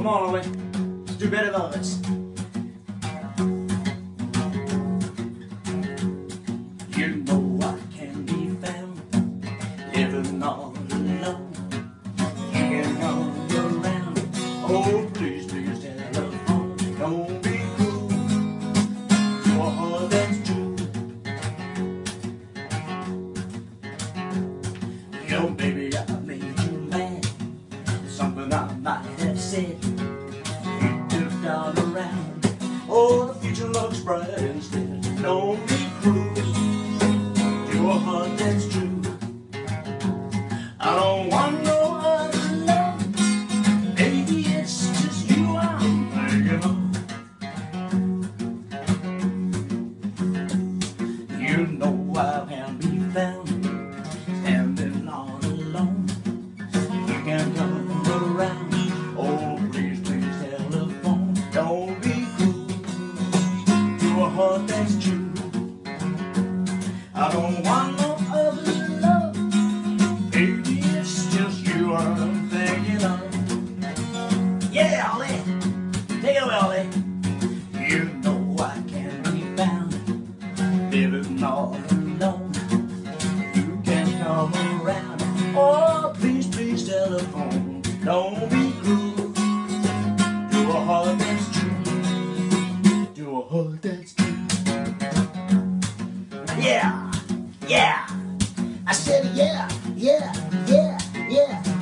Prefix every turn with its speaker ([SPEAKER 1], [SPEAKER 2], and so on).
[SPEAKER 1] Come on, Ollie. Let's do better than this. You know I can be found living all alone, hanging on around. Oh, please, please, telephone, don't be cruel to a heart that's true. You know, baby, I made you mad, something I might have said. You tipped all around. Oh, the future looks bright instead. Don't be cruel to a heart that's true. I don't want no other love, baby, it's just you I'm thinking of. You know I can be found standing all alone. You can come around. Oh, please, please, telephone, don't be cruel to a heart that's true. I don't want no other love, baby, it's just you I'm thinking of. Yeah, Ollie, take it away, Ollie. You know I can be found living all alone. You can come around. Oh, please, please, telephone, don't be cruel to a heart that's true. To a heart that's true. Yeah, yeah. I said yeah, yeah, yeah, yeah.